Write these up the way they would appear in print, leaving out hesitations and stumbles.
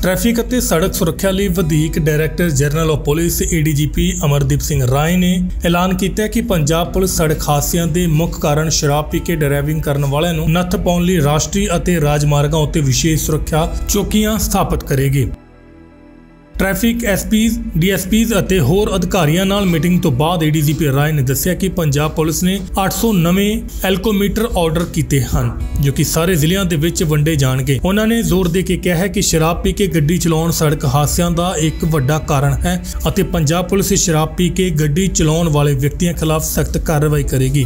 Traffic ਅਤੇ सड़क सुरक्षा ਲਈ ਵਧੀਕ director general of police ADGP Amardeep Singh Rai ਨੇ ਐਲਾਨ ਕੀਤਾ ਕਿ ਪੰਜਾਬ ਪੁਲਿਸ ਸੜਕ ਹਾਦਸਿਆਂ ਦੇ ਮੁੱਖ ਕਾਰਨ ਸ਼ਰਾਬ ਪੀ ਕੇ ਡਰਾਈਵਿੰਗ ਕਰਨ ਵਾਲਿਆਂ ਨੂੰ ਨੱਥ ਪਾਉਣ ਲਈ ਰਾਸ਼ਟਰੀ ਅਤੇ ਰਾਜਮਾਰਗਾਂ ਉੱਤੇ ਵਿਸ਼ੇਸ਼ ਸੁਰੱਖਿਆ ਚੌਕੀਆਂ ਸਥਾਪਿਤ ਕਰੇਗੀ। ट्रैफिक SPs, DSPs ਅਤੇ ਹੋਰ ਅਧਿਕਾਰੀਆਂ ਨਾਲ ਮੀਟਿੰਗ ਤੋਂ ਬਾਅਦ ADGP ਰਾਏ ਨੇ ਦੱਸਿਆ ਕਿ ਪੰਜਾਬ ਪੁਲਿਸ ਨੇ 800 ਨਵੇਂ ਐਲਕੋਮੀਟਰ ਆਰਡਰ ਕੀਤੇ ਹਨ ਜੋ ਕਿ ਸਾਰੇ ਜ਼ਿਲ੍ਹਿਆਂ ਦੇ ਵਿੱਚ ਵੰਡੇ ਜਾਣਗੇ। ਉਹਨਾਂ ਨੇ ਜ਼ੋਰ ਦੇ ਕੇ ਕਿਹਾ ਹੈ ਕਿ ਸ਼ਰਾਬ ਪੀ ਕੇ ਗੱਡੀ ਚਲਾਉਣ ਸੜਕ ਹਾਦਸਿਆਂ ਦਾ ਇੱਕ ਵੱਡਾ ਕਾਰਨ ਹੈ ਅਤੇ ਪੰਜਾਬ ਪੁਲਿਸ ਸ਼ਰਾਬ ਪੀ ਕੇ ਗੱਡੀ ਚਲਾਉਣ ਵਾਲੇ ਵਿਅਕਤੀਆਂ ਖਿਲਾਫ ਸਖਤ ਕਾਰਵਾਈ ਕਰੇਗੀ।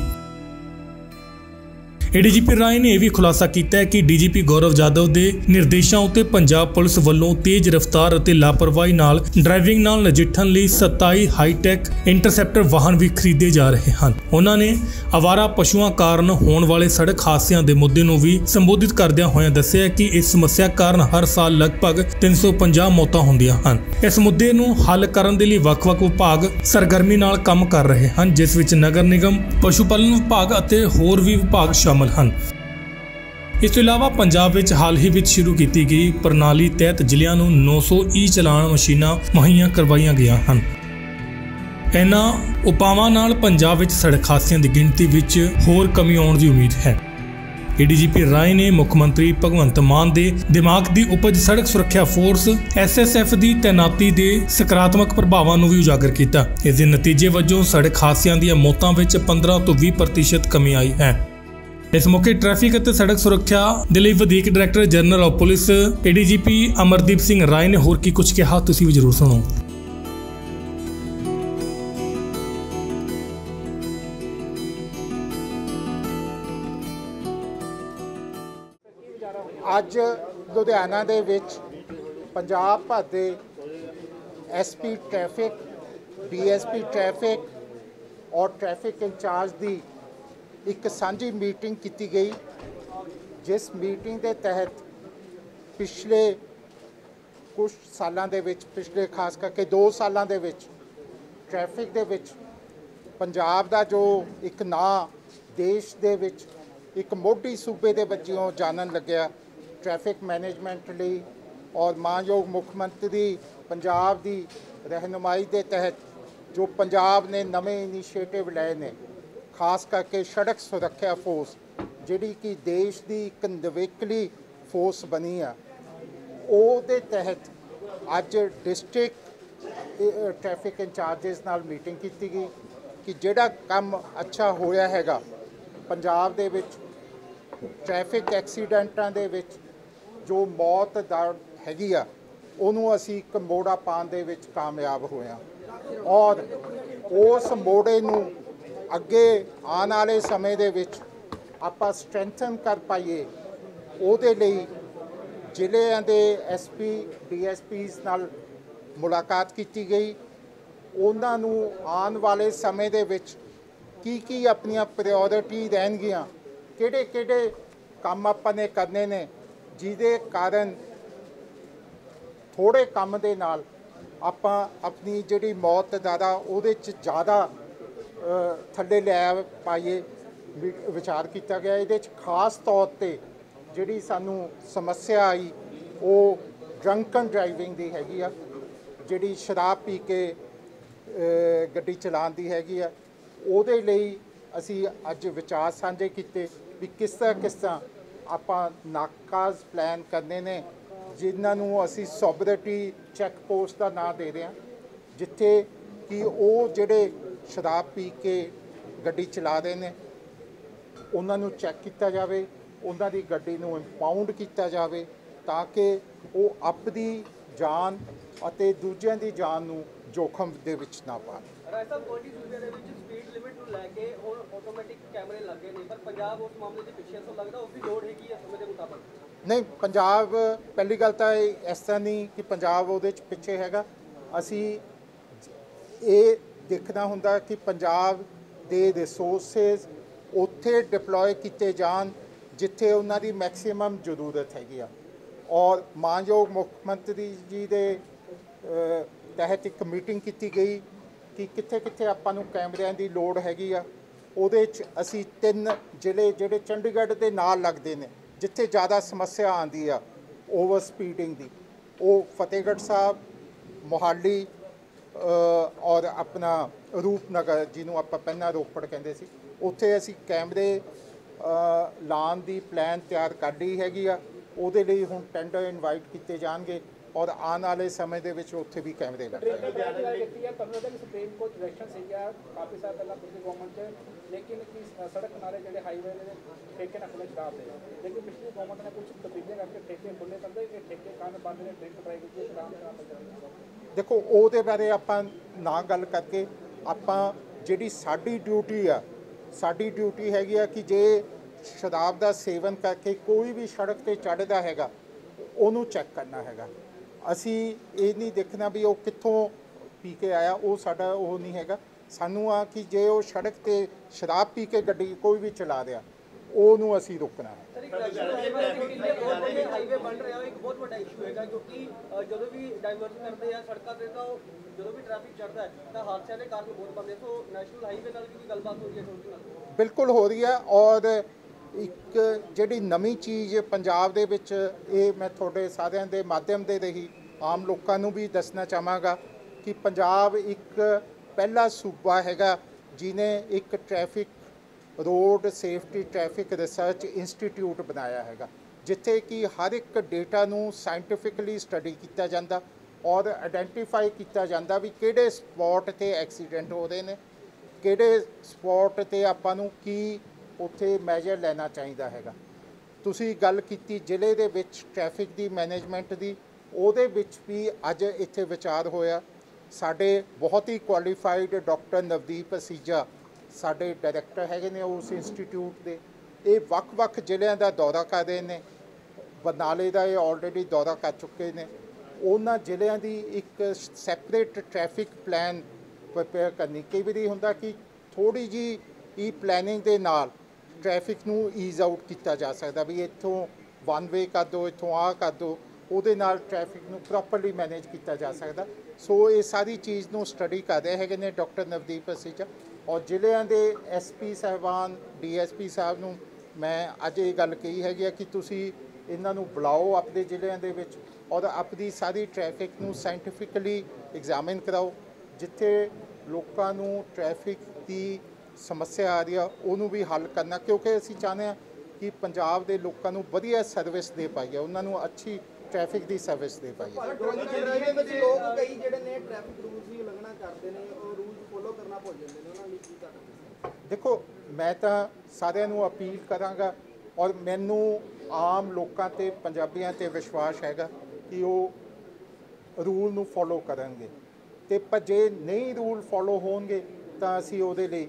ADGP ਰਾਏ ਨੇ ਇਹ ਵੀ ਖੁਲਾਸਾ ਕੀਤਾ ਹੈ ਕਿ DGP ਗੌਰਵ ਜਾਦਵ ਦੇ ਨਿਰਦੇਸ਼ਾਂ ਉੱਤੇ ਪੰਜਾਬ ਪੁਲਿਸ ਵੱਲੋਂ ਤੇਜ਼ ਰਫ਼ਤਾਰ ਅਤੇ ਲਾਪਰਵਾਹੀ ਨਾਲ ਡਰਾਈਵਿੰਗ ਨਾਲ ਨਜਿੱਠਣ ਲਈ 27 ਹਾਈਟੈਕ ਇੰਟਰਸੈਪਟਰ ਵਾਹਨ ਵੀ ਖਰੀਦੇ ਜਾ ਰਹੇ ਹਨ। ਉਹਨਾਂ ਨੇ ਆਵਾਰਾ ਪਸ਼ੂਆਂ ਕਾਰਨ ਹੋਣ ਵਾਲੇ ਸੜਕ ਹਾਦਸਿਆਂ ਦੇ ਮੁੱਦੇ ਨੂੰ ਵੀ ਸੰਬੋਧਿਤ ਕਰਦਿਆਂ ਹੋਇਆਂ ਦੱਸਿਆ ਕਿ ਇਸ ਸਮੱਸਿਆ ਕਾਰਨ ਹਰ ਸਾਲ ਲਗਭਗ 350 ਮੌਤਾਂ ਹੁੰਦੀਆਂ ਹਨ। ਇਸ ਮੁੱਦੇ ਨੂੰ ਹੱਲ ਕਰਨ ਦੇ ਲਈ ਵੱਖ-ਵੱਖ ਵਿਭਾਗ ਸਰਗਰਮੀ ਨਾਲ ਕੰਮ ਕਰ ਰਹੇ ਹਨ, ਜਿਸ ਵਿੱਚ ਨਗਰ ਨਿਗਮ, ਪਸ਼ੂ ਪਾਲਣ ਵਿਭਾਗ ਅਤੇ ਹੋਰ ਵੀ ਵਿਭਾਗ ਸ਼ਾਮਲ ਹਨ। ਇਸ ਤੋਂ ਇਲਾਵਾ ਪੰਜਾਬ ਵਿੱਚ ਹਾਲ ਹੀ ਵਿੱਚ ਸ਼ੁਰੂ ਕੀਤੀ ਗਈ ਪ੍ਰਣਾਲੀ ਤਹਿਤ ਜ਼ਿਲ੍ਹਿਆਂ ਨੂੰ 900 ਚਲਾਨ ਮਸ਼ੀਨਾਂ ਮੁਹੱਈਆ ਕਰਵਾਈਆਂ ਗਈਆਂ ਹਨ। ਇਹਨਾਂ ਉਪਾਵਾਂ ਨਾਲ ਪੰਜਾਬ ਵਿੱਚ ਸੜਕ ਹਾਦਸਿਆਂ ਦੀ ਗਿਣਤੀ ਵਿੱਚ ਹੋਰ ਕਮੀ ਆਉਣ ਦੀ ਉਮੀਦ ਹੈ। ADGP ਰਾਏ ਨੇ ਮੁੱਖ ਮੰਤਰੀ ਭਗਵੰਤ ਮਾਨ ਦੇ ਦਿਮਾਗ ਦੀ ਉਪਜ ਸੜਕ ਸੁਰੱਖਿਆ ਫੋਰਸ SSF ਦੀ ਤੈਨਾਤੀ ਦੇ ਸਕਾਰਾਤਮਕ ਪ੍ਰਭਾਵਾਂ ਨੂੰ ਵੀ ਉਜਾਗਰ ਕੀਤਾ। ਇਸ ਦੇ ਨਤੀਜੇ ਵਜੋਂ ਸੜਕ ਹਾਦਸਿਆਂ ਦੀਆਂ ਮੌਤਾਂ ਵਿੱਚ 15 ਤੋਂ 20% ਕਮੀ ਆਈ ਹੈ। इस मौके ट्रैफिक ਅਤੇ सड़क सुरक्षा ਦੇ ਲਈ ਵਧੀਕ director general of police ADGP Amardeep Singh Rai ਨੇ ਹੋਰ ਕੀ ਕੁਝ ਕਿਹਾ, ਤੁਸੀਂ ਵੀ ਜ਼ਰੂਰ ਸੁਣੋ। ਅੱਜ ਲੁਧਿਆਣਾ ਦੇ ਵਿੱਚ ਪੰਜਾਬ ਭਰ ਦੇ SP ਟ੍ਰੈਫਿਕ, DSP ਟ੍ਰੈਫਿਕ ਔਰ ਟ੍ਰੈਫਿਕ ਇੰਚਾਰਜ ਦੀ एक सांझी मीटिंग की गई, जिस मीटिंग के तहत पिछले कुछ सालों के पिछले खास करके 2 सालों के ट्रैफिक दे विच पंजाब का जो एक नाम देश दे विच एक मोटी सूबे के वजों जानन लग्या ट्रैफिक मैनेजमेंट लई, और मानयोग मुख मंत्री पंजाब की रहनुमाई के तहत जो पंजाब ने नवे इनीशिएटिव लाए ने, खास करके सड़क सुरक्षा फोर्स जिहड़ी कि देश की एक नवेकली फोर्स बनी है, ਉਹਦੇ तहत अज डिस्ट्रिक्ट ट्रैफिक इंचार्जिस नाल मीटिंग की गई कि जिहड़ा काम अच्छा होया हैगा पंजाब दे विच ट्रैफिक एक्सीडेंटां दे विच जो मौत दर हैगी आ ਉਹਨੂੰ ਅਸੀਂ ਇੱਕ ਮੋੜਾ ਪਾਉਣ ਦੇ ਵਿੱਚ ਕਾਮਯਾਬ ਹੋਇਆ, ਔਰ ਉਸ ਮੋੜੇ ਨੂੰ ਅੱਗੇ ਆਉਣ ਵਾਲੇ ਸਮੇਂ ਦੇ ਵਿੱਚ ਆਪਾਂ ਸਟਰੈਂਥਨ ਕਰ ਪਾਈਏ। ਉਹਦੇ ਲਈ ਜ਼ਿਲ੍ਹਿਆਂ ਦੇ SP DSPs ਨਾਲ ਮੁਲਾਕਾਤ ਕੀਤੀ ਗਈ। ਉਹਨਾਂ ਨੂੰ ਆਉਣ ਵਾਲੇ ਸਮੇਂ ਦੇ ਵਿੱਚ ਕੀ ਆਪਣੀਆਂ ਪ੍ਰਾਇਓਰਿਟੀ ਰਹਿਣਗੀਆਂ, ਕਿਹੜੇ ਕੰਮ ਆਪਾਂ ਨੇ ਕਰਨੇ ਨੇ, ਜਿਹਦੇ ਕਾਰਨ ਥੋੜ੍ਹੇ ਕੰਮ ਦੇ ਨਾਲ ਆਪਾਂ ਆਪਣੀ ਜਿਹੜੀ ਮੌਤ ਦਰ ਆ ਉਹਦੇ 'ਚ ਜ਼ਿਆਦਾ ਥੱਲੇ ਲੈ ਪਾਈਏ, ਵਿਚਾਰ ਕੀਤਾ ਗਿਆ। ਇਹਦੇ 'ਚ ਖਾਸ ਤੌਰ 'ਤੇ ਜਿਹੜੀ ਸਾਨੂੰ ਸਮੱਸਿਆ ਆਈ ਉਹ ਡਰੰਕਨ ਡਰਾਈਵਿੰਗ ਦੀ ਹੈਗੀ ਆ, ਜਿਹੜੀ ਸ਼ਰਾਬ ਪੀ ਕੇ ਗੱਡੀ ਚਲਾਉਣ ਦੀ ਹੈਗੀ ਆ। ਉਹਦੇ ਲਈ ਅਸੀਂ ਅੱਜ ਵਿਚਾਰ ਸਾਂਝੇ ਕੀਤੇ ਵੀ ਕਿਸ ਤਰ੍ਹਾਂ ਆਪਾਂ ਨਾਕਾਜ਼ ਪਲਾਨ ਕਰਨੇ ਨੇ, ਜਿਨ੍ਹਾਂ ਨੂੰ ਅਸੀਂ ਸੋਬਰਿਟੀ ਚੈੱਕ ਪੋਸਟ ਦਾ ਨਾਂ ਦੇ ਰਹੇ ਹਾਂ, ਜਿੱਥੇ ਕਿ ਉਹ ਜਿਹੜੇ ਸ਼ਰਾਬ ਪੀ ਕੇ ਗੱਡੀ ਚਲਾ ਰਹੇ ਨੇ ਉਹਨਾਂ ਨੂੰ ਚੈੱਕ ਕੀਤਾ ਜਾਵੇ, ਉਹਨਾਂ ਦੀ ਗੱਡੀ ਨੂੰ ਇੰਪਾਊਂਡ ਕੀਤਾ ਜਾਵੇ ਤਾਂ ਕਿ ਉਹ ਆਪਣੀ ਜਾਨ ਅਤੇ ਦੂਜਿਆਂ ਦੀ ਜਾਨ ਨੂੰ जोखम ਦੇ ਵਿੱਚ ਨਾ ਪਾਉਣ। ਰਾਏ ਸਾਹਿਬ, ਕੋਈ ਸੂਬੇ ਦੇ ਵਿੱਚ ਸਪੀਡ ਲਿਮਿਟ ਨੂੰ ਲੈ ਕੇ ਹੁਣ ਆਟੋਮੈਟਿਕ ਕੈਮਰੇ ਲੱਗੇ ਨੇ, ਪਰ ਪੰਜਾਬ ਉਸ ਮਾਮਲੇ 'ਚ ਪਿੱਛੇ ਤੋਂ ਲੱਗਦਾ ਉਸ ਦੀ ਲੋੜ ਹੈਗੀ ਹੈ ਸਮੇਂ ਦੇ ਮੁਤਾਬਕ। ਨਹੀਂ, ਪੰਜਾਬ ਪਹਿਲੀ ਗੱਲ ਤਾਂ ਇਸ ਤਰ੍ਹਾਂ ਨਹੀਂ ਕਿ ਪੰਜਾਬ ਉਹਦੇ 'ਚ ਪਿੱਛੇ ਹੈਗਾ। ਅਸੀਂ ਇਹ ਦੇਖਣਾ ਹੁੰਦਾ ਕਿ ਪੰਜਾਬ ਦੇ ਰਿਸੋਰਸਿਸ ਉੱਥੇ ਡਿਪਲੋਏ ਕੀਤੇ ਜਾਣ ਜਿੱਥੇ ਉਹਨਾਂ ਦੀ ਮੈਕਸੀਮਮ ਜ਼ਰੂਰਤ ਹੈਗੀ ਆ, ਔਰ ਮਾਨਯੋਗ ਮੁੱਖ ਮੰਤਰੀ ਜੀ ਦੇ तहत एक मीटिंग की गई कि कित्थे आपां नूं कैमरियां दी लोड़ हैगी आ। ਉਹਦੇ 'ਚ ਅਸੀਂ 3 ਜ਼ਿਲ੍ਹੇ ਜਿਹੜੇ ਚੰਡੀਗੜ੍ਹ ਦੇ ਨਾਲ ਲੱਗਦੇ ਨੇ ਜਿੱਥੇ ਜ਼ਿਆਦਾ ਸਮੱਸਿਆ ਆਉਂਦੀ ਆ ਓਵਰ ਸਪੀਡਿੰਗ ਦੀ, वो फतेहगढ़ साहब, मोहाली और अपना रूपनगर जिन्हों आप पहला रोपड़ कहते सी, उत्थे असी कैमरे लाने की प्लान तैयार कर ली हैगी आ। ਉਹਦੇ ਲਈ ਹੁਣ ਟੈਂਡਰ ਇਨਵਾਈਟ ਕੀਤੇ ਜਾਣਗੇ ਔਰ ਆਉਣ ਵਾਲੇ ਸਮੇਂ ਦੇ ਵਿੱਚ ਉੱਥੇ ਵੀ ਕੈਮਰੇ ਲੱਗਣਗੇ। ਸੁਪਰੀਮ ਕੋਰਟ ਡਾਇਰੈਕਸ਼ਨ ਸੀਗਾ ਕਾਫੀ ਸਾਲ ਪਹਿਲਾਂ ਪਿਛਲੀ ਗਵਰਨਮੈਂਟ 'ਚ, ਲੇਕਿਨ ਕਿ ਸੜਕ ਕਿਨਾਰੇ ਜਿਹੜੇ ਹਾਈਵੇ ਦੇ ਠੇਕੇ ਨਾ ਖੁੱਲ੍ਹੇ ਸ਼ਰਾਬ ਦੇ, ਲੇਕਿਨ ਪਿਛਲੀ ਗਵਰਨਮੈਂਟ ਨੇ ਕੁਝ ਤਬਦੀਲੀਆਂ ਕਰਕੇ ਠੇਕੇ ਖੁੱਲ੍ਹੇ ਕਰਦੇ, ਇਹ ਠੇਕੇ ਕਾਰਨ ਬੰਦ ਨੇ, ਡਰਿੰਕ ਟਰਾਈ ਕੀਤੀ ਸ਼ਰਾਬ ਦੇ। ਦੇਖੋ ਉਹਦੇ ਬਾਰੇ ਆਪਾਂ ਨਾ ਗੱਲ ਕਰਕੇ, ਆਪਾਂ ਜਿਹੜੀ ਸਾਡੀ ਡਿਊਟੀ ਆ, ਸਾਡੀ ਡਿਊਟੀ ਹੈਗੀ ਆ ਕਿ ਜੇ शराब का सेवन करके कोई भी सड़क पर चढ़ता हैगा ਉਹਨੂੰ चैक करना हैगा। असी ये नहीं देखना भी वो कित्थों पी के आया, वो साडा वो नहीं हैगा। सानू आ कि जे वो सड़क पर शराब पी के गड्डी कोई भी चला रहा ਉਹਨੂੰ ਅਸੀਂ ਰੋਕਣਾ ਹੈ। ਹਾਈਵੇ ਬਣ ਰਿਹਾ ਇੱਕ ਬਹੁਤ ਵੱਡਾ ਇਸ਼ੂ ਹੈਗਾ, ਕਿਉਂਕਿ ਜਦੋਂ ਵੀ ਡਾਈਵਰਟ ਕਰਦੇ ਆ ਸੜਕਾਂ ਤੇ ਤਾਂ ਜਦੋਂ ਵੀ ਟ੍ਰੈਫਿਕ ਚੜਦਾ ਤਾਂ ਹਾਦਸਿਆਂ ਦੇ ਕਾਰਨ ਬਹੁਤ ਬਣਦੇ। ਸੋ ਨੈਸ਼ਨਲ ਹਾਈਵੇ ਨਾਲ ਵੀ ਗੱਲਬਾਤ ਹੋ ਰਹੀ ਹੈ ਤੁਹਾਡੇ ਨਾਲ? ਬਿਲਕੁਲ ਹੋ ਰਹੀ ਹੈ। ਔਰ ਇੱਕ ਜਿਹੜੀ ਨਵੀਂ ਚੀਜ਼ ਪੰਜਾਬ ਦੇ ਵਿੱਚ, ਇਹ ਮੈਂ ਤੁਹਾਡੇ ਸਾਰਿਆਂ ਦੇ ਮਾਧਿਅਮ ਦੇ ਰਹੀ ਆਮ ਲੋਕਾਂ ਨੂੰ ਵੀ ਦੱਸਣਾ ਚਾਹਾਂਗਾ ਕਿ ਪੰਜਾਬ ਇੱਕ ਪਹਿਲਾ ਸੂਬਾ ਹੈਗਾ ਜਿਹਨੇ ਇੱਕ traffic road safety traffic research institute बनाया हैगा, जिथे कि हर एक डेटा नू साइंटिफिकली स्टडी किया जाता और आइडेंटिफाई किया जाता भी किहड़े स्पॉट ते एक्सीडेंट हो रहे हैं, किहड़े स्पॉट ते आपां नू की उत्थे मैजर लेना चाहिए हैगा। तुसी गल कीती जिले दे विच ट्रैफिक दी मैनेजमेंट दी, ਉਹਦੇ ਵਿੱਚ भी अज इत्थे विचार होया। साडे बहुत ही क्वालीफाइड डॉक्टर नवदीप सीजा ਸਾਡੇ ਡਾਇਰੈਕਟਰ ਹੈਗੇ ਨੇ ਉਸ ਇੰਸਟੀਟਿਊਟ ਦੇ, ਇਹ ਵੱਖ-ਵੱਖ ਜ਼ਿਲ੍ਹਿਆਂ ਦਾ ਦੌਰਾ ਕਰ ਰਹੇ ਨੇ। ਬਰਨਾਲੇ ਦਾ ਇਹ ਆਲਰੇਡੀ ਦੌਰਾ ਕਰ ਚੁੱਕੇ ਨੇ। ਉਹਨਾਂ ਜ਼ਿਲ੍ਹਿਆਂ ਦੀ ਇੱਕ ਸੈਪਰੇਟ ਟ੍ਰੈਫਿਕ ਪਲਾਨ ਪ੍ਰਪੇਅਰ ਕਰਨੀ। ਕਈ ਵਾਰੀ ਹੁੰਦਾ ਕਿ ਥੋੜ੍ਹੀ ਜਿਹੀ ਇਹ ਪਲੈਨਿੰਗ ਦੇ ਨਾਲ ਟ੍ਰੈਫਿਕ ਨੂੰ ਈਜ਼ ਆਊਟ ਕੀਤਾ ਜਾ ਸਕਦਾ ਵੀ ਇੱਥੋਂ ਵਨ ਵੇ ਕਰ ਦਿਓ, ਇੱਥੋਂ ਆਹ ਕਰ ਦਿਓ, ਉਹਦੇ ਨਾਲ ਟ੍ਰੈਫਿਕ ਨੂੰ ਪ੍ਰੋਪਰਲੀ ਮੈਨੇਜ ਕੀਤਾ ਜਾ ਸਕਦਾ। ਸੋ ਇਹ ਸਾਰੀ ਚੀਜ਼ ਨੂੰ ਸਟੱਡੀ ਕਰ ਰਹੇ ਹੈਗੇ ਨੇ ਡਾਕਟਰ ਨਵਦੀਪ ਅਸੀਚਾ। और ਜ਼ਿਲ੍ਹਿਆਂ ਦੇ SP ਸਾਹਿਬਾਨ, DSP ਸਾਹਿਬ ਨੂੰ ਮੈਂ ਅੱਜ ਇਹ ਗੱਲ ਕਹੀ ਹੈਗੀ ਆ ਕਿ ਤੁਸੀਂ ਇਹਨਾਂ ਨੂੰ ਬੁਲਾਓ ਆਪਣੇ ਜ਼ਿਲ੍ਹਿਆਂ ਦੇ ਵਿੱਚ ਔਰ ਆਪਣੀ ਸਾਰੀ ਟ੍ਰੈਫਿਕ ਨੂੰ ਸਾਇੰਟੀਫਿਕਲੀ ਐਗਜ਼ਾਮਿਨ ਕਰਾਓ। ਜਿੱਥੇ ਲੋਕਾਂ ਨੂੰ ਟ੍ਰੈਫਿਕ ਦੀ ਸਮੱਸਿਆ ਆ ਰਹੀ ਆ ਉਹਨੂੰ ਵੀ ਹੱਲ ਕਰਨਾ, ਕਿਉਂਕਿ ਅਸੀਂ ਚਾਹੁੰਦੇ ਹਾਂ ਕਿ ਪੰਜਾਬ ਦੇ ਲੋਕਾਂ ਨੂੰ ਵਧੀਆ ਸਰਵਿਸ ਦੇ ਪਾਈਏ, ਉਹਨਾਂ ਨੂੰ ਅੱਛੀ ट्रैफिक की सर्विस दे पाई है। लोग कई ਜਿਹੜੇ ਨੇ ਟ੍ਰੈਫਿਕ ਰੂਲਸ ਦੀ ਉਲੰਘਣਾ ਕਰਦੇ ਨੇ, ਉਹ ਰੂਲਸ ਫੋਲੋ ਕਰਨਾ ਭੁੱਲ ਜਾਂਦੇ ਨੇ, ਉਹਨਾਂ ਲਈ ਕੀ ਕਰਨਾ? देखो मैं तो सारिਆਂ ਨੂੰ अपील करांगा और मैनू आम लोगों ते पंजाबियों ते विश्वास हैगा कि वो रूल नू फॉलो करेंगे, तो पर जे नहीं रूल फॉलो होणगे तो असी ਉਹਦੇ ਲਈ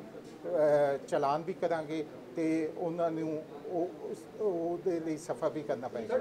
चलान भी करांगे ਤੇ ਉਹਨਾਂ ਨੂੰ ਉਹਦੇ ਲਈ ਸਫਾ ਵੀ ਕਰਨਾ ਪਏਗਾ।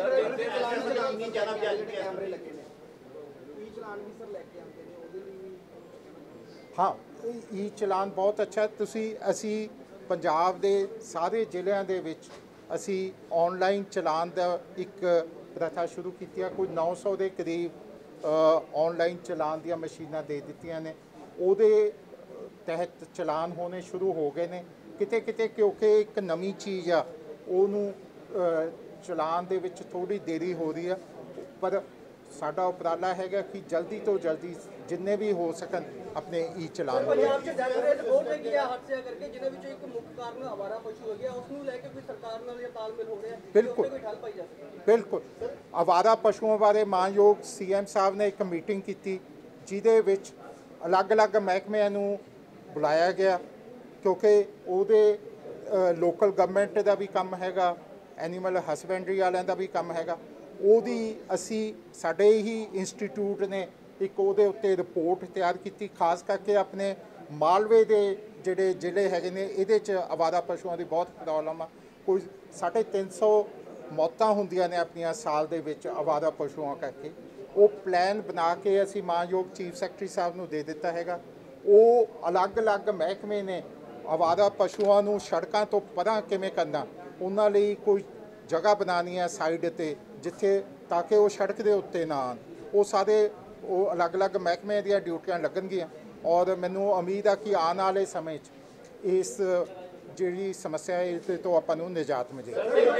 हाँ ई चलान बहुत अच्छा। असी पंजाब दे सारे ਜ਼ਿਲ੍ਹਿਆਂ ਦੇ ਵਿੱਚ असी ऑनलाइन चलान का एक प्रथा शुरू की। कोई 900 के करीब ऑनलाइन चलान ਦੀਆਂ मशीनां दे ਦਿੱਤੀਆਂ ने, ਉਹਦੇ तहत चलान होने शुरू हो गए ने किते किते, क्योंकि एक नवी चीज़ आ ਉਹਨੂੰ चलान ਦੇ ਵਿੱਚ थोड़ी देरी हो रही है। पर साडा उपराला हैगा कि जल्दी तो जल्दी जिन्ने भी हो सकन अपने ई चलान। ਪੰਜਾਬ 'ਚ ਡੈਥ ਰੇਟ ਬਹੁਤ ਹੈਗੀ ਆ ਹਾਦਸਿਆਂ ਕਰਕੇ, ਜਿਹਦੇ ਵਿੱਚੋਂ ਇੱਕ ਮੁੱਖ ਕਾਰਨ ਅਵਾਰਾ ਪਸ਼ੂ ਹੋ ਗਿਆ। ਉਸ ਨੂੰ ਲੈ ਕੇ ਕੋਈ ਸਰਕਾਰ ਨਾਲ ਜਾਂ ਤਾਲਮੇਲ ਹੋ ਰਿਹਾ? ਬਿਲਕੁਲ ਕੋਈ ਠੱਲ ਪਾਈ ਜਾ ਸਕਦੀ? ਬਿਲਕੁਲ। ਅਵਾਰਾ ਪਸ਼ੂਆਂ ਬਾਰੇ ਮਾਨਯੋਗ CM ਸਾਹਿਬ ਨੇ ਇੱਕ ਮੀਟਿੰਗ ਕੀਤੀ ਜਿਹਦੇ ਵਿੱਚ ਅਲੱਗ-ਅਲੱਗ ਮਹਿਕਮਿਆਂ ਨੂੰ ਬੁਲਾਇਆ ਗਿਆ, ਕਿਉਂਕਿ ਉਹਦੇ ਲੋਕਲ ਗਵਰਨਮੈਂਟ ਦਾ ਵੀ ਕੰਮ ਹੈਗਾ, ਐਨੀਮਲ ਹਸਬੈਂਡਰੀ ਵਾਲਿਆਂ ਦਾ ਵੀ ਕੰਮ ਹੈਗਾ। ਉਹਦੀ ਅਸੀਂ ਸਾਡੇ ਹੀ ਇੰਸਟੀਟਿਊਟ ਨੇ ਇੱਕ ਉਹਦੇ ਉੱਤੇ ਰਿਪੋਰਟ ਤਿਆਰ ਕੀਤੀ, ਖਾਸ ਕਰਕੇ ਆਪਣੇ ਮਾਲਵੇ ਦੇ ਜਿਹੜੇ ਜ਼ਿਲ੍ਹੇ ਹੈਗੇ ਨੇ ਇਹਦੇ 'ਚ ਅਵਾਰਾ ਪਸ਼ੂਆਂ ਦੀ ਬਹੁਤ ਪ੍ਰੋਬਲਮ ਆ। ਕੋਈ 350 ਮੌਤਾਂ ਹੁੰਦੀਆਂ ਨੇ ਆਪਣੀਆਂ ਸਾਲ ਦੇ ਵਿੱਚ ਅਵਾਰਾ ਪਸ਼ੂਆਂ ਕਰਕੇ। ਉਹ ਪਲਾਨ ਬਣਾ ਕੇ ਅਸੀਂ ਮਾਨਯੋਗ ਚੀਫ ਸੈਕਟਰੀ ਸਾਹਿਬ ਨੂੰ ਦੇ ਦਿੱਤਾ ਹੈਗਾ। ਉਹ ਅਲੱਗ-ਅਲੱਗ ਮਹਿਕਮੇ ਨੇ ਅਵਾਰਾ ਪਸ਼ੂਆਂ ਨੂੰ ਸੜਕਾਂ ਤੋਂ ਪਰਾਂ ਕਿਵੇਂ ਕਰਨਾ, ਉਹਨਾਂ ਲਈ ਕੋਈ ਜਗ੍ਹਾ ਬਣਾਉਣੀ ਹੈ ਸਾਈਡ 'ਤੇ ਜਿੱਥੇ ਤਾਂ ਕਿ ਉਹ ਸੜਕ ਦੇ ਉੱਤੇ ਨਾ ਆਉਣ। ਉਹ ਸਾਰੇ ਉਹ ਅਲੱਗ-ਅਲੱਗ ਮਹਿਕਮੇ ਦੀਆਂ ਡਿਊਟੀਆਂ ਲੱਗਣਗੀਆਂ ਔਰ ਮੈਨੂੰ ਉਮੀਦ ਆ ਕਿ ਆਉਣ ਵਾਲੇ ਸਮੇਂ 'ਚ ਇਸ ਜਿਹੜੀ ਸਮੱਸਿਆ ਹੈ ਇਸ ਤੋਂ ਆਪਾਂ ਨੂੰ ਨਿਜਾਤ ਮਿਲੇਗੀ।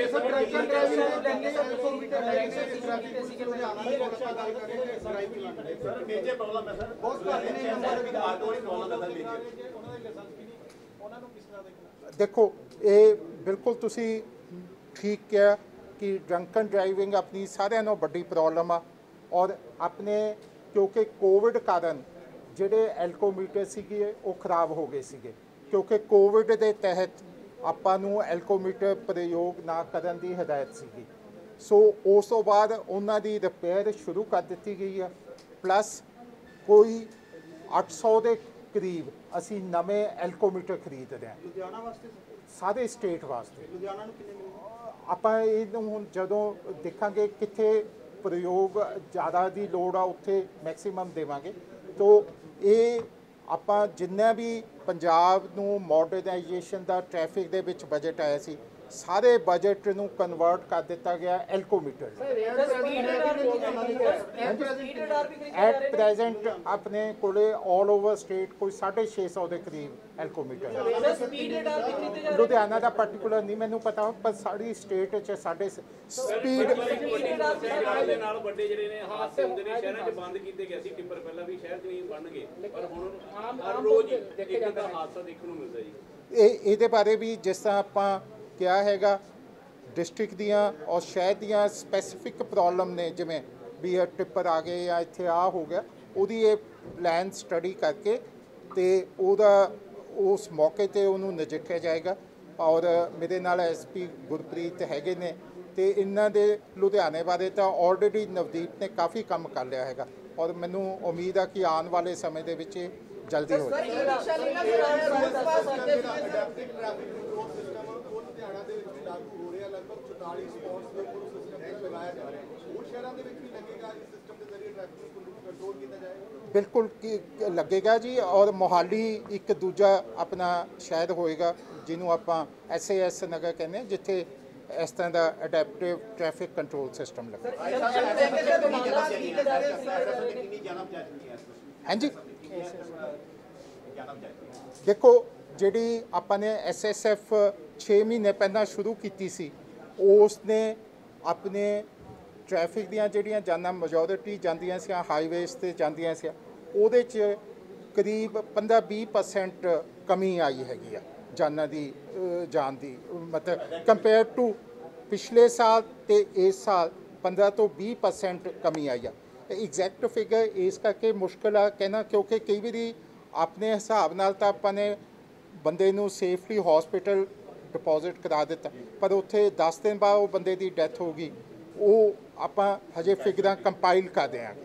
देखो ये बिल्कुल तुसी ठीक किया कि ड्रंकन ड्राइविंग अपनी सारिਆਂ नालों वड्डी प्रॉब्लम आ और अपने क्योंकि कोविड कारण ਜਿਹੜੇ ਐਲਕੋਮੀਟਰ ਸੀਗੇ ਉਹ ਖਰਾਬ ਹੋ ਗਏ ਸੀਗੇ ਕਿਉਂਕਿ ਕੋਵਿਡ ਦੇ ਤਹਿਤ ਆਪਾਂ ਨੂੰ ਐਲਕੋਮੀਟਰ ਪ੍ਰਯੋਗ ਨਾ ਕਰਨ ਦੀ ਹਦਾਇਤ ਸੀਗੀ। ਸੋ ਉਸ ਤੋਂ ਬਾਅਦ ਉਹਨਾਂ ਦੀ ਰਿਪੇਅਰ ਸ਼ੁਰੂ ਕਰ ਦਿੱਤੀ ਗਈ ਆ ਪਲੱਸ ਕੋਈ 800 ਦੇ ਕਰੀਬ ਅਸੀਂ ਨਵੇਂ ਐਲਕੋਮੀਟਰ ਖਰੀਦ ਰਹੇ ਹਾਂ ਲੁਧਿਆਣਾ ਵਾਸਤੇ ਸਾਰੇ ਸਟੇਟ ਵਾਸਤੇ। ਲੁਧਿਆਣਾ ਨੂੰ ਕਿੰਨੇ ਮਿਲਣਗੇ? ਆਪਾਂ ਇਹਨੂੰ ਹੁਣ ਜਦੋਂ ਦੇਖਾਂਗੇ ਕਿੱਥੇ ਪ੍ਰਯੋਗ ਜ਼ਿਆਦਾ ਦੀ ਲੋੜ ਆ ਉੱਥੇ ਮੈਕਸਿਮਮ ਦੇਵਾਂਗੇ। ਤੋ ਇਹ ਆਪਾਂ ਜਿੰਨਾ ਵੀ ਪੰਜਾਬ ਨੂੰ ਮਾਡਰਨਾਈਜੇਸ਼ਨ ਦਾ ਟ੍ਰੈਫਿਕ ਦੇ ਵਿੱਚ ਬਜਟ ਆਇਆ ਸੀ ਸਾਰੇ ਬਜਟ ਨੂੰ ਕਨਵਰਟ ਕਰ ਦਿੱਤਾ ਗਿਆ ਐਲਕੋਮੀਟਰ। ਐਟ ਪ੍ਰੈਜ਼ੈਂਟ ਆਪਣੇ ਕੋਲੇ ਆਲ ਓਵਰ ਸਟੇਟ ਕੋਈ 650 ਦੇ ਕਰੀਬ ਐਲਕੋਮੀਟਰ। ਲੁਧਿਆਣਾ ਦਾ ਪਾਰਟਿਕੂਲਰ ਨਹੀਂ ਮੈਨੂੰ ਪਤਾ ਪਰ ਸਾਰੀ ਸਟੇਟ 'ਚ ਸਾਡੇ ਸਪੀਡ ਦੇ ਨਾਲ ਵੱਡੇ ਜਿਹੜੇ ਨੇ ਹਾਦਸੇ ਹੁੰਦੇ ਨੇ ਸ਼ਹਿਰਾਂ 'ਚ ਬੰਦ ਕੀਤੇ ਗਏ ਸੀ ਟਿੱਪਰ ਪਹਿਲਾਂ ਵੀ ਸ਼ਹਿਰ 'ਚ ਨਹੀਂ ਬਣਨਗੇ ਪਰ ਹੁਣ ਹਰ ਰੋਜ਼ ਇੱਕ ਦਾ ਹਾਦਸਾ ਦੇਖਣ ਨੂੰ ਮਿਲਦਾ ਜੀ। ਇਹਦੇ ਬਾਰੇ ਵੀ ਜਿਸ ਤਰ੍ਹਾਂ ਆਪਾਂ ਕਿਹਾ ਹੈਗਾ ਡਿਸਟ੍ਰਿਕਟ ਦੀਆਂ ਔਰ ਸ਼ਹਿਰ ਦੀਆਂ ਸਪੈਸੀਫਿਕ ਪ੍ਰੋਬਲਮ ਨੇ ਜਿਵੇਂ ਵੀ ਇਹ ਟਿੱਪਰ ਆ ਗਏ ਜਾਂ ਇੱਥੇ ਆ ਹੋ ਗਿਆ ਉਹਦੀ ਇਹ ਪਲਾਨ ਸਟੱਡੀ ਕਰਕੇ ਤੇ ਉਹਦਾ ਉਸ ਮੌਕੇ ਤੇ ਉਹਨੂੰ ਨਜਿੱਠਿਆ ਜਾਏਗਾ। ਔਰ ਮੇਰੇ ਨਾਲ ਐਸਪੀ ਗੁਰਪ੍ਰੀਤ ਹੈਗੇ ਨੇ ਤੇ ਇਹਨਾਂ ਦੇ ਲੁਧਿਆਣੇ ਬਾਰੇ ਤਾਂ ਆਲਰੇਡੀ ਨਵਦੀਪ ਨੇ ਕਾਫੀ ਕੰਮ ਕਰ ਲਿਆ ਹੈਗਾ ਔਰ ਮੈਨੂੰ ਉਮੀਦ ਆ ਕਿ ਆਉਣ ਵਾਲੇ ਸਮੇਂ ਦੇ ਵਿੱਚ ਜਲਦੀ ਹੋ ਜਾਏਗਾ। बिल्कुल लगेगा जी और मोहाली एक दूजा अपना शहर होएगा जिन्हों आप SAS नगर कहने जिथे इस तरह का अडेप्टिव ट्रैफिक कंट्रोल सिस्टम लगे। हाँ जी देखो जी अपने SSF 6 महीने पहला शुरू की सी उसने अपने ट्रैफिक दियां जिहड़ियां जाना मेजोरिटी जांदियां सी हाईवेज़ ते जांदियां सी ਉਹਦੇ 'ਚ करीब 15-20% कमी आई हैगी आ जाना दी जान दी मतलब कंपेयर टू पिछले साल ते इस साल 15 ਤੋਂ 20% कमी आई आ। एग्जैक्ट फिगर इस करके मुश्किल आ कहना क्योंकि कई बारी अपने हिसाब नाल तां आपां ने बंदे नूं सेफली हॉस्पिटल डिपॉजिट करा दिता पर उत्थे 10 दिन बाद वो बंदे की डैथ हो गई वो आपां हजे फिगरां कंपाइल कर देंगे।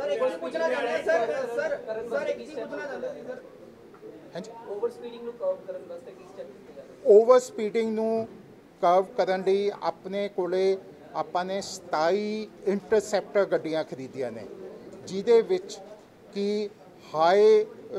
ओवर स्पीडिंग नूं कर्व करन लई अपने कोले आपां ने 27 इंटरसैप्टर गड्डियां खरीदियां ने जिहदे विच कि हाई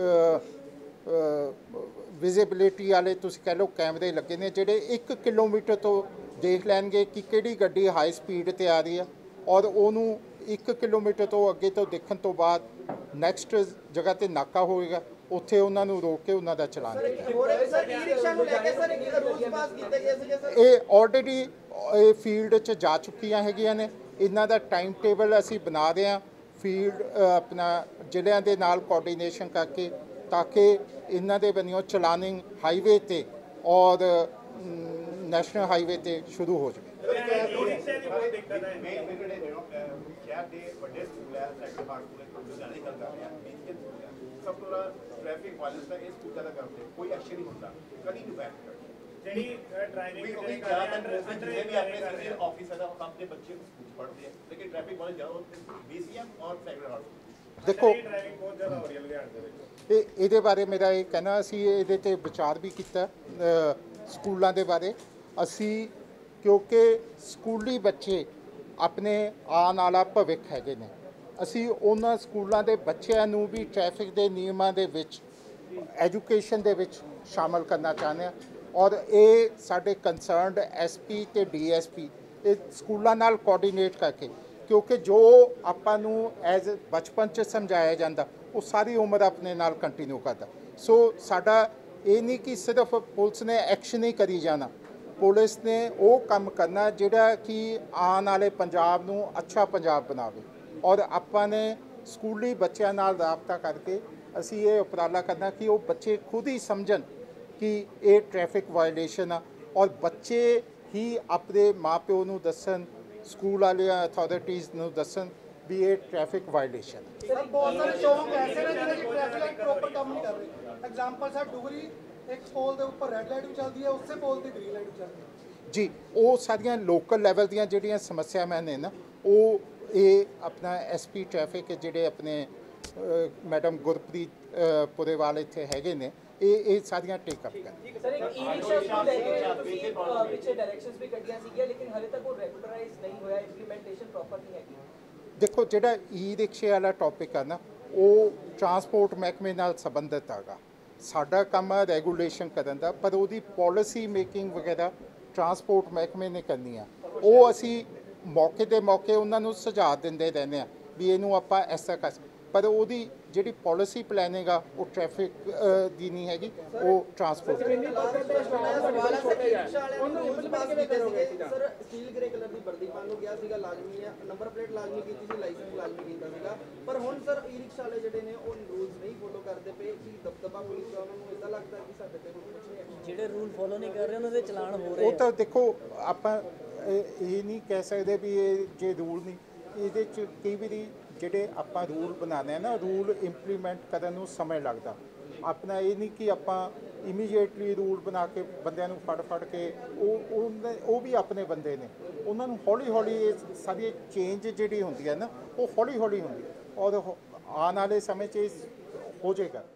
विजिबिलिटी वाले तुसीं कह लो कैमरे लगे ने जिहड़े 1 किलोमीटर तो देख लैणगे कि किहड़ी गड्डी हाई स्पीड ते आ रही है और उहनूं 1 किलोमीटर तो अगे तो देखने तो बाद नैक्सट जगह ते नाका होएगा उत्थे उन्हां नूं रोक के उन्हां दा चलान ये ऑलरेडी फील्ड च जा चुकियां हैगियां ने। इन्हां दा टाइम टेबल असीं बना रहे हैं फील्ड अपना जिलिਆਂ ਦੇ ਨਾਲ कोऑर्डिनेशन करके ताकि इन्हां दे बनियों चलानिंग हाईवे ते और नैशनल हाईवे ते शुरू हो जाए। देखो ये बारे मेरा ये कहना असी ये ते विचार भी किया स्कूलों के बारे असी क्योंकि स्कूली बच्चे अपने आने वाला भविख हैगे ने असी उन्हां स्कूलों के बच्चों नूं भी ट्रैफिक के नियमां दे विच एजुकेशन दे विच शामिल करना चाहते हैं और ये साडे कंसर्नड SP ते DSP ये स्कूलों नाल कोऑर्डिनेट करके क्योंकि जो आपां नूं एज बचपन च समझाया जाता वो सारी उम्र अपने नाल कंटिन्यू करता। सो साडा ਇਹ ਨਹੀਂ ਕਿ ਸਿਰਫ ਪੁਲਿਸ ਨੇ ਐਕਸ਼ਨ ਹੀ ਕਰੀ ਜਾਣਾ, ਪੁਲਿਸ ਨੇ ਉਹ ਕੰਮ ਕਰਨਾ ਜਿਹੜਾ ਕਿ ਆਉਣ ਵਾਲੇ ਪੰਜਾਬ ਨੂੰ ਅੱਛਾ ਪੰਜਾਬ ਬਣਾਵੇ। ਔਰ ਆਪਾਂ ਨੇ ਸਕੂਲੀ ਬੱਚਿਆਂ ਨਾਲ ਰਾਬਤਾ ਕਰਕੇ ਅਸੀਂ ਇਹ ਉਪਰਾਲਾ ਕਰਨਾ ਕਿ ਉਹ ਬੱਚੇ ਖੁਦ ਹੀ ਸਮਝਣ ਕਿ ਇਹ ਟ੍ਰੈਫਿਕ ਵਾਇਲੇਸ਼ਨ ਆ, ਔਰ ਬੱਚੇ ਹੀ ਆਪਣੇ ਮਾਂ-ਪਿਓ ਨੂੰ ਦੱਸਣ, ਸਕੂਲ ਵਾਲੀਆਂ ਅਥਾਰਟੀਜ਼ ਨੂੰ ਦੱਸਣ ਵੀ ਇਹ ਟ੍ਰੈਫਿਕ ਵਾਇਲੇਸ਼ਨ ਹੈ। ਸਰ ਬਹੁਤ ਸਾਰੇ ਚੌਂਕ ਐਸੇ ਨੇ ਜਿਹੜੇ ਟ੍ਰੈਫਿਕ ਲਾਈਟ ਪ੍ਰੋਪਰ ਕੰਮ ਨਹੀਂ ਕਰ ਰਹੇ। ਐਗਜ਼ਾਮਪਲ ਸਰ ਡੁਗਰੀ ਇੱਕ ਪੋਲ ਦੇ ਉੱਪਰ ਰੈੱਡ ਲਾਈਟ ਵੀ ਚੱਲਦੀ ਹੈ, ਉਸੇ ਪੋਲ ਤੇ ਗ੍ਰੀਨ ਲਾਈਟ ਵੀ ਚੱਲਦੀ ਹੈ ਜੀ। ਉਹ ਸਾਰੀਆਂ ਲੋਕਲ ਲੈਵਲ ਦੀਆਂ ਜਿਹੜੀਆਂ ਸਮੱਸਿਆਵਾਂ ਨੇ ਨਾ, ਉਹ ਇਹ ਆਪਣਾ ਐਸਪੀ ਟ੍ਰੈਫਿਕ ਜਿਹੜੇ ਆਪਣੇ ਮੈਡਮ ਗੁਰਪ੍ਰੀਤ ਪੁਰੇਵਾਲ ਇੱਥੇ ਹੈਗੇ ਨੇ, ਇਹ ਸਾਰੀਆਂ ਟੇਕ ਅਪ ਕਰਨ। ਸਰ ਇੱਕ ਈ-ਰਿਕਸ਼ਾ ਨੂੰ ਲੈ ਕੇ ਤੁਸੀਂ ਪਿੱਛੇ ਡਾਇਰੈਕਸ਼ਨਸ ਵੀ ਕੱਢੀਆਂ ਸੀਗੀਆਂ, ਲੇਕਿਨ ਹਲੇ ਤੱਕ ਉਹ ਰੈਗੂਲਰਾਈਜ਼ ਨਹੀਂ ਹੋਇਆ, ਇੰਪਲੀਮੈਂਟੇਸ਼ਨ ਪ੍ਰੋਪਰ ਨਹੀਂ ਹੈਗੀ। ਦੇਖੋ ਜਿਹੜਾ ਈ ਰਿਕਸ਼ੇ ਵਾਲਾ ਟੌਪਿਕ ਆ ਨਾ, ਉਹ ਟਰਾਂਸਪੋਰਟ ਮਹਿਕਮੇ ਨਾਲ ਸੰਬੰਧਿਤ ਹੈਗਾ। ਸਾਡਾ ਕੰਮ ਆ ਰੈਗੂਲੇਸ਼ਨ ਕਰਨ ਦਾ, ਪਰ ਉਹਦੀ ਪਾਲਿਸੀ ਮੇਕਿੰਗ ਵਗੈਰਾ ਟਰਾਂਸਪੋਰਟ ਮਹਿਕਮੇ ਨੇ ਕਰਨੀ ਆ। ਉਹ ਅਸੀਂ ਮੌਕੇ ਦੇ ਮੌਕੇ ਉਹਨਾਂ ਨੂੰ ਸੁਝਾਅ ਦਿੰਦੇ ਰਹਿੰਦੇ ਆ ਵੀ ਇਹਨੂੰ ਆਪਾਂ ਐਸਾ ਕਰ, ਪਰ ਉਹਦੀ ਜਿਹੜੀ ਪਾਲਿਸੀ ਪਲੈਨਿੰਗ ਆ ਉਹ ਟ੍ਰੈਫਿਕ ਦੀ ਨਹੀਂ ਹੈਗੀ, ਉਹ transport. Sir steel grey colour ਦੀ ਵਰਦੀ ਪਾਉਣ ਨੂੰ ਗਿਆ ਸੀਗਾ, ਲਾਜ਼ਮੀ ਹੈ, ਨੰਬਰ ਪਲੇਟ ਲਾਜ਼ਮੀ ਕੀਤੀ ਸੀ, ਲਾਇਸੈਂਸ ਲਾਜ਼ਮੀ ਕੀਤਾ ਸੀਗਾ, ਪਰ ਹੁਣ ਸਰ ਈ ਰਿਕਸ਼ਾ ਵਾਲੇ ਜਿਹੜੇ ਨੇ ਉਹ ਰੂਲਸ ਨਹੀਂ ਫੋਲੋ ਕਰਦੇ ਪਏ। ਕੀ ਦਬਦਬਾ ਪੁਲਿਸ ਦਾ ਉਹਨਾਂ ਨੂੰ ਇਦਾਂ ਲੱਗਦਾ ਕਿ ਸਾਡੇ ਤੇ ਕੁਝ ਨਹੀਂ, ਜਿਹੜੇ ਰੂਲ ਫੋਲੋ ਨਹੀਂ ਕਰ ਰਹੇ ਉਹਨਾਂ ਦੇ ਚਲਾਨ ਹੋ ਰਹੇ ਉਹ ਤਾਂ ਦੇਖੋ ਆਪਾਂ ਇਹ ਨਹੀਂ ਕਹਿ ਸਕਦੇ ਵੀ ਇਹ ਜੇ ਰੂਲ ਨਹੀਂ, ਇਹਦੇ 'ਚ ਕਈ ਵਾਰੀ ਜਿਹੜੇ ਆਪਾਂ ਰੂਲ ਬਣਾਉਂਦੇ ਆ ਨਾ, ਰੂਲ ਇੰਪਲੀਮੈਂਟ ਕਰਨ ਨੂੰ ਸਮਾਂ ਲੱਗਦਾ। ਆਪਣਾ ਇਹ ਨਹੀਂ ਕਿ ਆਪਾਂ ਇਮੀਡੀਏਟਲੀ ਰੂਲ ਬਣਾ ਕੇ ਬੰਦਿਆਂ ਨੂੰ ਫੜ ਕੇ ਉਹ ਵੀ ਆਪਣੇ ਬੰਦੇ ਨੇ, ਉਹਨਾਂ ਨੂੰ ਹੌਲੀ ਹੌਲੀ ਇਹ ਸਾਰੀ ਚੇਂਜ ਜਿਹੜੀ ਹੁੰਦੀ ਹੈ ਨਾ, ਉਹ ਹੌਲੀ ਹੌਲੀ ਹੁੰਦੀ ਹੈ, ਔਰ ਆਉਣ ਵਾਲੇ ਸਮੇਂ 'ਚ ਹੋ ਜਾਏਗਾ।